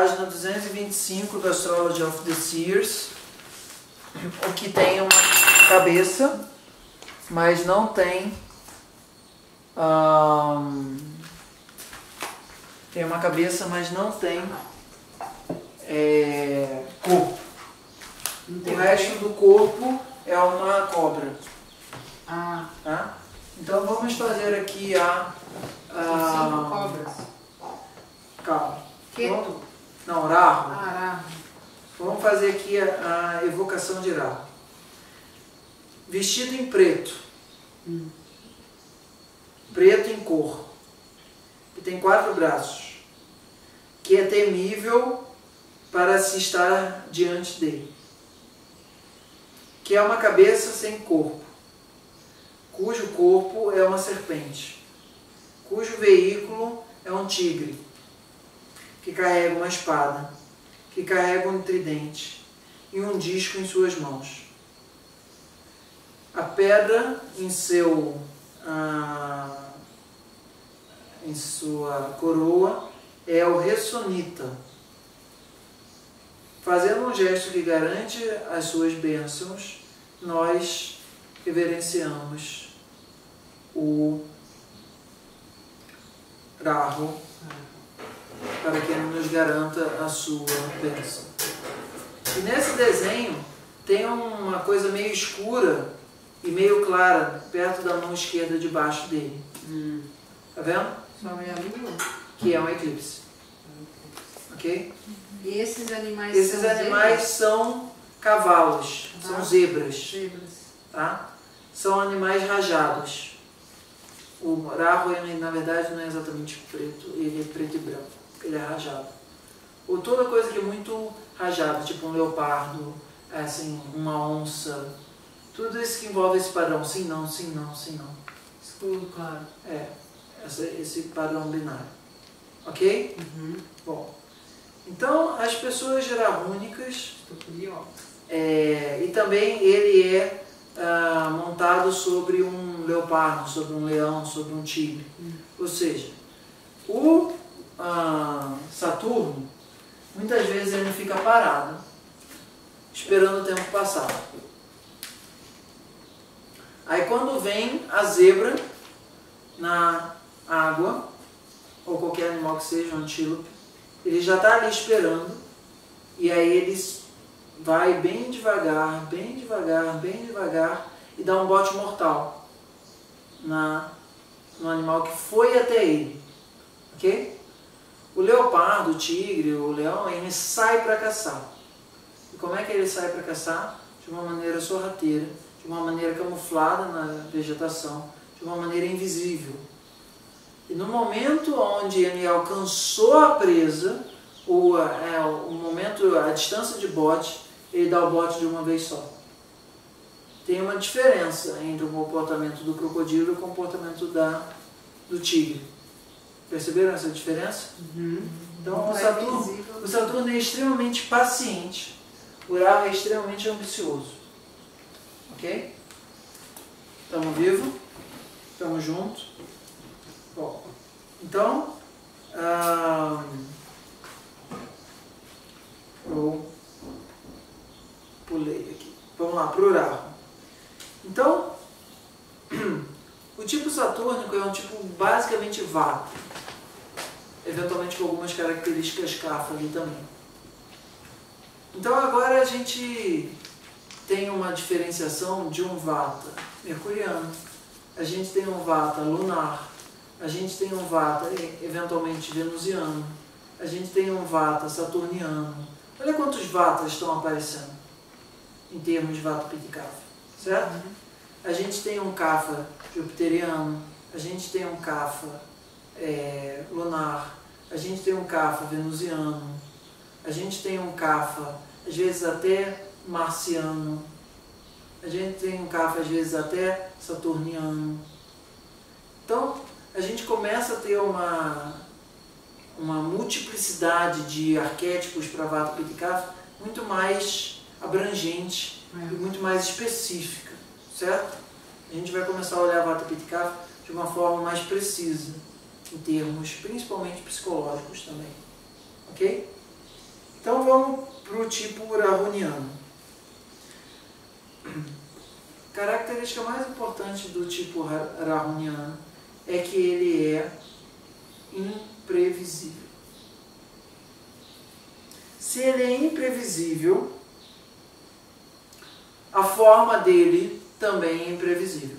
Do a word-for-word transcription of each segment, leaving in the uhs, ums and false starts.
página duzentos e vinte e cinco do Astrology of the Seers, o que tem uma cabeça, mas não tem um, tem uma cabeça, mas não tem é, corpo. O resto do corpo é uma cobra. Ah. Tá? Então vamos fazer aqui a... a cinco cobras. Calma. Ketu. Não, Rahu. Ah, Rahu. Vamos fazer aqui a, a evocação de Rahu. Vestido em preto. Hum. Preto em cor. Que tem quatro braços. Que é temível para se estar diante dele. Que é uma cabeça sem corpo. Cujo corpo é uma serpente. Cujo veículo é um tigre. Que carrega uma espada. Que carrega um tridente. E um disco em suas mãos. A pedra em seu... Ah, em sua coroa é o ressonita, fazendo um gesto que garante as suas bênçãos. Nós reverenciamos o Rahu para que ele nos garanta a sua bênção. E nesse desenho tem uma coisa meio escura e meio clara perto da mão esquerda debaixo dele. Hum. Tá vendo? Só meia lua? Que é um eclipse. Ok? E esses animais Esses são animais zebras? são cavalos, Ah. são zebras. Zebras. Tá? São animais rajados. O Rahu, ele, na verdade, não é exatamente preto, ele é preto e branco, ele é rajado. Ou toda coisa que é muito rajada, tipo um leopardo, assim, uma onça, tudo isso que envolve esse padrão, sim, não, sim, não, sim, não. Escuro, claro. É, essa, esse padrão binário. Ok? Uhum. Bom, então as pessoas gerarúnicas, Estou curiosa. é, e também ele é ah, montado sobre um leopardo, sobre um leão, sobre um tigre. Hum. Ou seja, o ah, Saturno, muitas vezes ele fica parado, esperando o tempo passar. Aí quando vem a zebra na água, ou qualquer animal que seja, um antílope, ele já está ali esperando, e aí ele vai bem devagar, bem devagar, bem devagar, e dá um bote mortal na, no animal que foi até ele. Ok? O leopardo, o tigre, o leão, ele sai para caçar. E como é que ele sai para caçar? De uma maneira sorrateira, de uma maneira camuflada na vegetação, de uma maneira invisível. E no momento onde ele alcançou a presa, o, é, o momento, a distância de bote, ele dá o bote de uma vez só. Tem uma diferença entre o comportamento do crocodilo e o comportamento da, do tigre. Perceberam essa diferença? Uhum. Então o Não é Saturno, visível. o Saturno é extremamente paciente, o Rahu é extremamente ambicioso. Ok? Estamos vivos? Estamos juntos? Bom, então, ah, eu pulei aqui. Vamos lá, para o Rahu. Então, o tipo satúrnico é um tipo basicamente vata, eventualmente com algumas características kapha ali também. Então agora a gente tem uma diferenciação de um vata mercuriano, a gente tem um vata lunar, a gente tem um vata eventualmente venusiano, a gente tem um vata saturniano. Olha quantos vatas estão aparecendo em termos de vata piti kapha, certo? Uhum. A gente tem um kapha jupiteriano, a gente tem um kapha é, lunar, a gente tem um kapha venusiano, a gente tem um kapha às vezes até marciano, a gente tem um kapha às vezes até saturniano. Então a gente começa a ter uma, uma multiplicidade de arquétipos para vata piti kapha muito mais abrangente é. e muito mais específica, certo? A gente vai começar a olhar a vata piti kapha de uma forma mais precisa, em termos principalmente psicológicos também, ok? Então vamos para o tipo rahuniano. A característica mais importante do tipo rahuniano é que ele é imprevisível. Se ele é imprevisível, a forma dele também é imprevisível.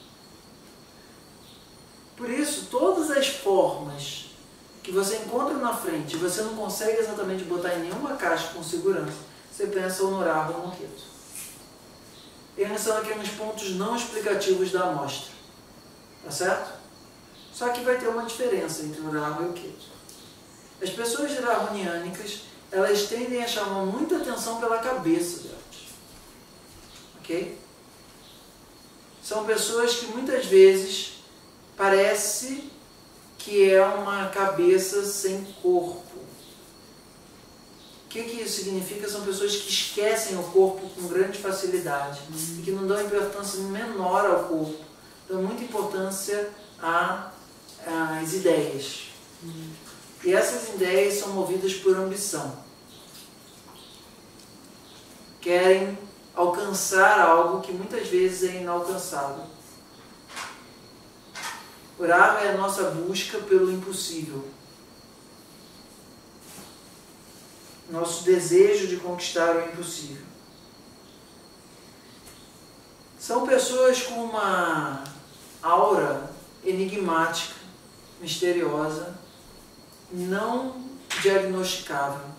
Por isso, todas as formas que você encontra na frente e você não consegue exatamente botar em nenhuma caixa com segurança, você pensa no Rahu ou no Ketu. Eles são aqui uns pontos não explicativos da amostra. Tá certo? Só que vai ter uma diferença entre o Rahu e o Ketu. As pessoas rahuniânicas, elas tendem a chamar muita atenção pela cabeça delas. Ok? São pessoas que muitas vezes parece que é uma cabeça sem corpo. O que, que isso significa? São pessoas que esquecem o corpo com grande facilidade e que não dão importância menor ao corpo, dão muita importância a, às ideias. E essas ideias são movidas por ambição. Querem alcançar algo que muitas vezes é inalcançável. O Rahu é a nossa busca pelo impossível. Nosso desejo de conquistar o impossível. São pessoas com uma aura enigmática, misteriosa, não diagnosticável.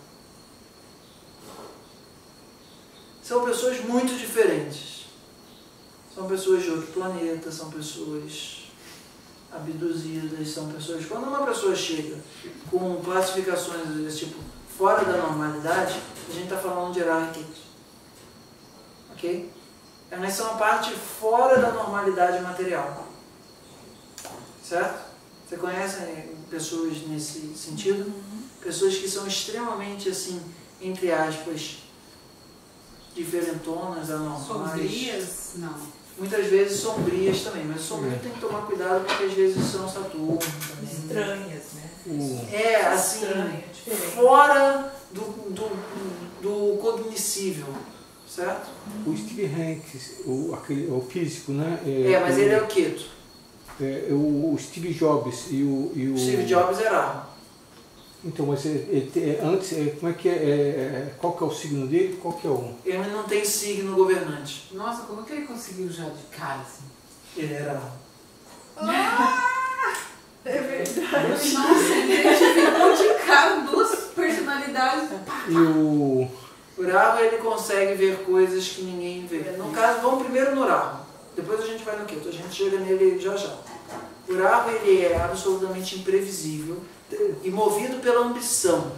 São pessoas muito diferentes. São pessoas de outro planeta, são pessoas abduzidas, são pessoas... Quando uma pessoa chega com classificações desse tipo fora da normalidade, a gente está falando de Rahu e Ketu. Ok? Elas são a parte fora da normalidade material. Certo? Você conhece pessoas nesse sentido? Uhum. Pessoas que são extremamente, assim, entre aspas, diferentonas, anormais. Sombrias? Não. Muitas vezes sombrias também, mas sombrio é. Tem que tomar cuidado porque às vezes são Saturno também. Estranhas, né? Uhum. É, assim, Estranha, fora do, do, do cognoscível, certo? O Steve Hanks, o, aquele, o físico, né? É, é mas o, ele é o Ketu. É, o, o Steve Jobs e o... E o Steve Jobs é Rahu. Então, mas é, é, antes, é, como é que é, é, qual que é o signo dele? Qual que é o... Ele não tem signo governante. Nossa, como que ele conseguiu já de cara assim? Ele era Rahu. Ah, é verdade. Nossa, ele ficou de cara duas personalidades. E o... O Rahu, ele consegue ver coisas que ninguém vê. No caso, vamos primeiro no Rahu. Depois a gente vai no Ketu. A gente chega nele já já. O Rahu, ele é absolutamente imprevisível e movido pela ambição.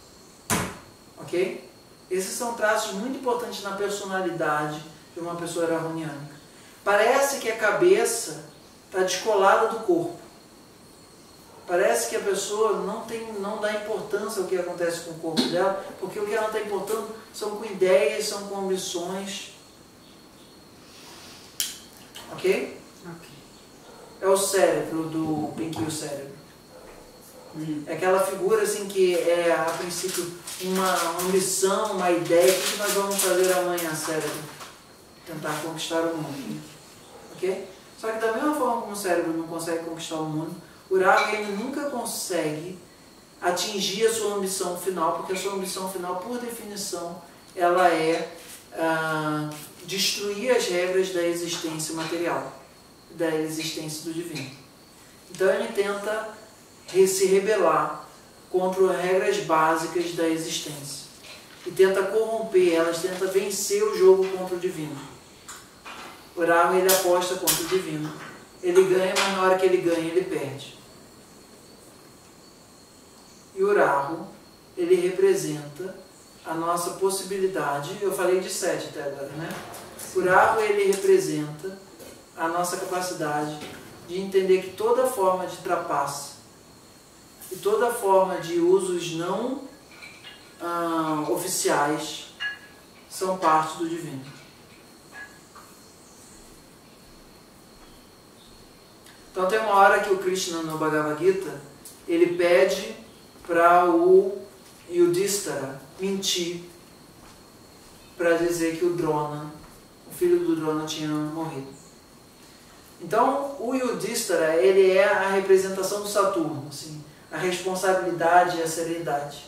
Ok? Esses são traços muito importantes na personalidade de uma pessoa rahuniânica. Parece que a cabeça está descolada do corpo. Parece que a pessoa não, tem, não dá importância ao que acontece com o corpo dela, porque o que ela está importando são com ideias, são com ambições. Ok? Ok. É o cérebro do Pinky Cérebro. Hum. É aquela figura assim que é, a princípio, uma ambição, uma ideia. O que nós vamos fazer amanhã, cérebro? Tentar conquistar o mundo. Ok? Só que da mesma forma como o cérebro não consegue conquistar o mundo, o Rahu ele nunca consegue atingir a sua ambição final, porque a sua ambição final, por definição, ela é ah, destruir as regras da existência material, da existência do divino. Então ele tenta se rebelar contra as regras básicas da existência e tenta corromper elas, tenta vencer o jogo contra o divino. O Rahu ele aposta contra o divino. Ele ganha, mas na hora que ele ganha, ele perde. E o Rahu, ele representa a nossa possibilidade, eu falei de sete até agora, né? O Rahu, ele representa a nossa capacidade de entender que toda forma de trapaça e toda forma de usos não ah, oficiais são parte do divino. Então tem uma hora que o Krishna no Bhagavad Gita, ele pede para o Yudhishthira mentir para dizer que o Drona, o filho do Drona, tinha morrido. Então, o Yudhishthira, ele é a representação do Saturno, assim, a responsabilidade e a seriedade.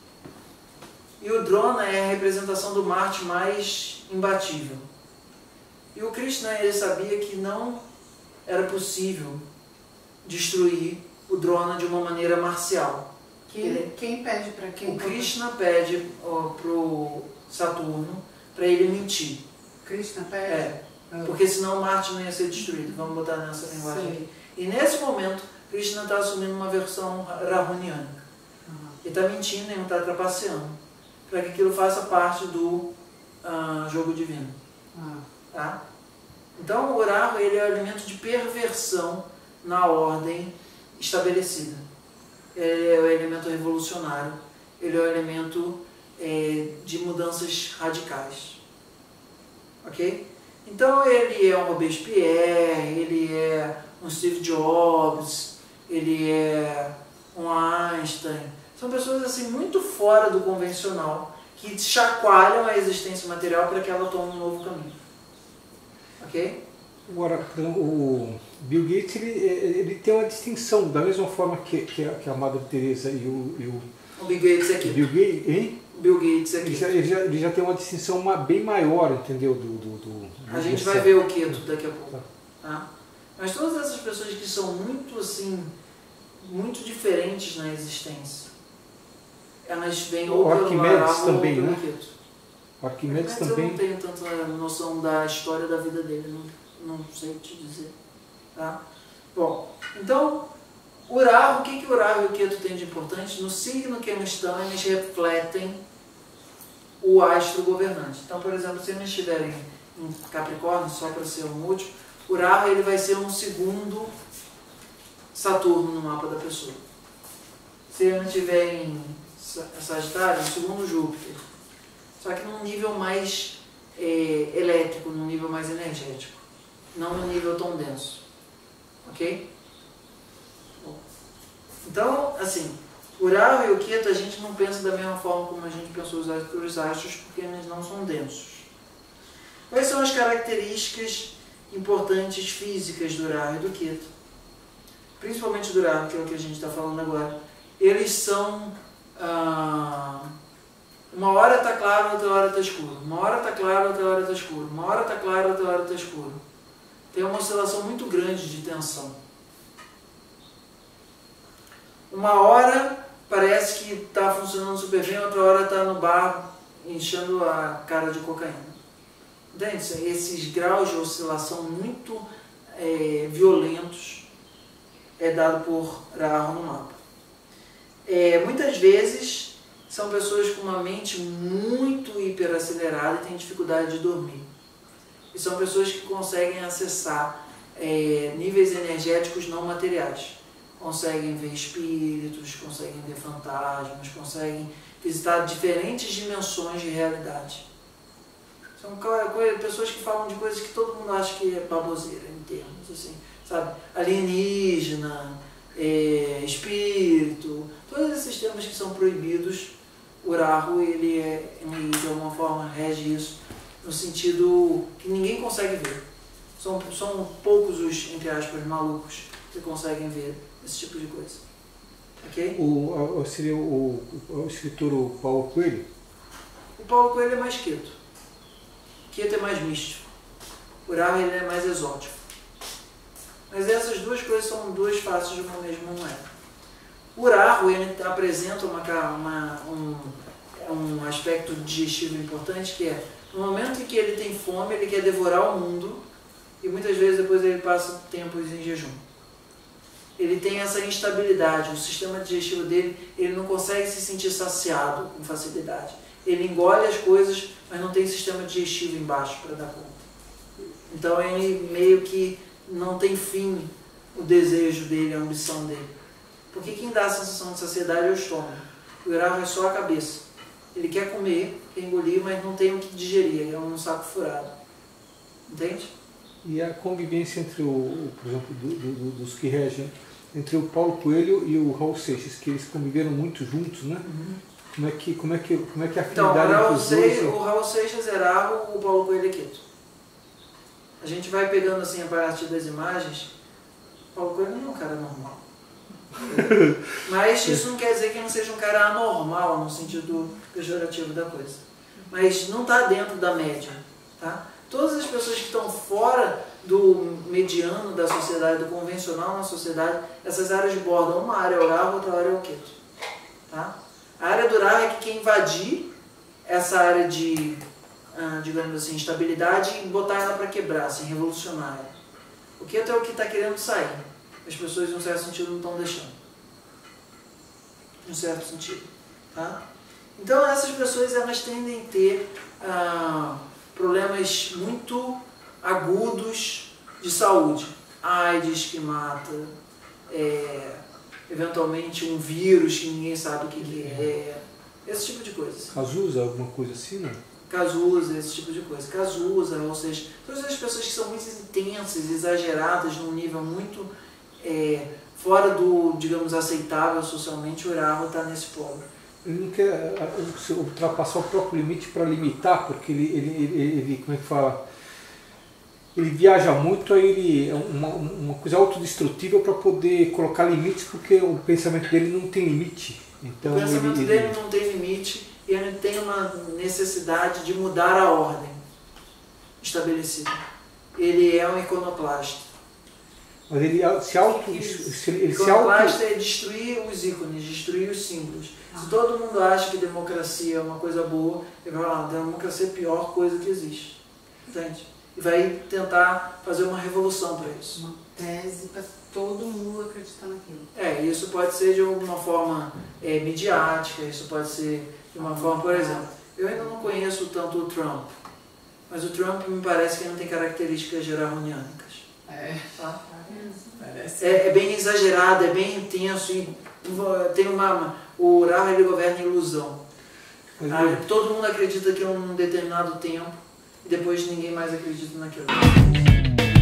E o Drona é a representação do Marte mais imbatível. E o Krishna, ele sabia que não era possível destruir o Drona de uma maneira marcial. Quem, Ele, quem pede para quem? o Krishna pede para o Saturno para ele mentir. Krishna pede? É, Ah. porque senão Marte não ia ser destruído. Vamos botar nessa linguagem aqui. Sei. E nesse momento, Krishna está assumindo uma versão rahuniana. Uhum. Ele está mentindo e não está trapaceando, para que aquilo faça parte do uh, jogo divino. Ah. Tá? Então, o Rahu, ele é o elemento de perversão na ordem estabelecida. Ele é o elemento revolucionário, ele é o elemento é, de mudanças radicais. Ok? Então, ele é um Robespierre, ele é um Steve Jobs, ele é um Einstein. São pessoas assim muito fora do convencional, que chacoalham a existência material para que ela tome um novo caminho. Ok? Agora, o Bill Gates, ele, ele tem uma distinção, da mesma forma que, que, a, que a Madre Teresa e o, e o, o Bill Gates aqui. Bill Gates, hein? Bill Gates aqui. Ele já, ele, já, ele já tem uma distinção uma, bem maior, entendeu? Do, do, do, a gente do vai ver o Keto daqui a pouco. Tá? Mas todas essas pessoas que são muito assim, muito diferentes na existência, elas vêm ou pelo Rahu ou pelo né? Keto. Arquimedes Mas também. eu não tenho tanta noção da história da vida dele, não, não sei te dizer. Tá? Bom, então, o Rahu, o que, que o Rahu e o Ketu têm de importante? No signo que eles estão, eles refletem o astro governante. Então, por exemplo, se eles estiverem em Capricórnio, só para ser um último, o Rahu ele vai ser um segundo Saturno no mapa da pessoa. Se ele estiver em Sagitário, um segundo Júpiter. Só que num nível mais é, elétrico, num nível mais energético. Não num nível tão denso. Ok? Bom. Então, assim, o Rahu e o Ketu a gente não pensa da mesma forma como a gente pensou os astros, porque eles não são densos. Quais são as características importantes físicas do Rahu e do Ketu? Principalmente do Rahu, que é o que a gente está falando agora. Eles são... Ah, uma hora está claro, outra hora está escuro. Uma hora está claro, outra hora está escuro. Uma hora está claro, outra hora está escuro. Tem uma oscilação muito grande de tensão. Uma hora parece que está funcionando super bem, outra hora está no bar enchendo a cara de cocaína. Entende? Esses graus de oscilação muito é, violentos é dado por Rahu no mapa. É, muitas vezes são pessoas com uma mente muito hiperacelerada e têm dificuldade de dormir. E são pessoas que conseguem acessar é, níveis energéticos não materiais. Conseguem ver espíritos, conseguem ver fantasmas, conseguem visitar diferentes dimensões de realidade. São pessoas que falam de coisas que todo mundo acha que é baboseira, em termos assim, sabe? Alienígena, é, espírito, todos esses termos que são proibidos. O Rahu, ele, é, ele de alguma forma rege isso, no sentido que ninguém consegue ver. São, são poucos os, entre aspas, malucos que conseguem ver esse tipo de coisa. Ok? O, seria o, o, o escritor o Paulo Coelho? O Paulo Coelho é mais Ketu. Ketu é mais místico. O Rahu, ele é mais exótico. Mas essas duas coisas são duas faces de uma mesma moeda. O Rahu, ele apresenta uma, uma, um, um aspecto digestivo importante, que é, no momento em que ele tem fome, ele quer devorar o mundo, e muitas vezes depois ele passa tempos em jejum. Ele tem essa instabilidade, o sistema digestivo dele, ele não consegue se sentir saciado com facilidade. Ele engole as coisas, mas não tem sistema digestivo embaixo para dar conta. Então ele meio que não tem fim o desejo dele, a ambição dele. Porque quem dá a sensação de saciedade é o estômago. O Rahu é só a cabeça. Ele quer comer, quer engolir, mas não tem o que digerir. Ele é um saco furado. Entende? E a convivência entre, o, por exemplo, do, do, dos que regem, entre o Paulo Coelho e o Raul Seixas, que eles conviveram muito juntos, né? Uhum. Como é que, como é que, como é, que é a Então, o afinidade entre Raul, os dois? Seixas, o Raul Seixas era Erarro, o Paulo Coelho é Queto. A gente vai pegando assim a partir das imagens, o Paulo Coelho não é um cara normal. Mas isso não quer dizer que não seja um cara anormal no sentido pejorativo da coisa. Mas não está dentro da média. Tá? Todas as pessoas que estão fora do mediano da sociedade, do convencional na sociedade, essas áreas bordam uma área é o Erarro, outra área é o Queto. Tá? A área do Erarro é que quer invadir essa área de, ah, digamos assim, estabilidade e botar ela para quebrar, assim, revolucionar ela. O Queto é o que está querendo sair. As pessoas, em um certo sentido, não estão deixando. Em um certo sentido. Tá? Então, essas pessoas, elas tendem a ter ah, problemas muito agudos de saúde. AIDS que mata, é, eventualmente um vírus que ninguém sabe o que, que é, esse tipo de coisa. Cazuza, alguma coisa assim, não? Cazuza, esse tipo de coisa. Cazuza, ou seja, todas as pessoas que são muito intensas, exageradas, num nível muito é, fora do, digamos, aceitável socialmente, o Erarro está nesse polo. Ele não quer ultrapassar o próprio limite para limitar, porque ele, ele, ele, ele, como é que fala? Ele viaja muito, aí ele é uma, uma coisa autodestrutiva para poder colocar limites, porque o pensamento dele não tem limite. Então, o pensamento ele, dele ele... não tem limite e ele tem uma necessidade de mudar a ordem estabelecida. Ele é um iconoclasta. Mas ele se auto... Se, ele iconoclasta se auto... é destruir os ícones, destruir os símbolos. Se todo mundo acha que democracia é uma coisa boa, ele vai falar, democracia é a pior coisa que existe. Entende? E vai tentar fazer uma revolução para isso. Uma tese para todo mundo acreditar naquilo. É, isso pode ser de alguma forma é, midiática, isso pode ser de uma forma, por exemplo, eu ainda não conheço tanto o Trump, mas o Trump me parece que não tem características gerarronianicas. É, tá? parece. É, é bem exagerado, é bem intenso e tem uma... O Erarro, ele governa em ilusão. Ah, todo mundo acredita que é um determinado tempo e depois ninguém mais acredita naquilo.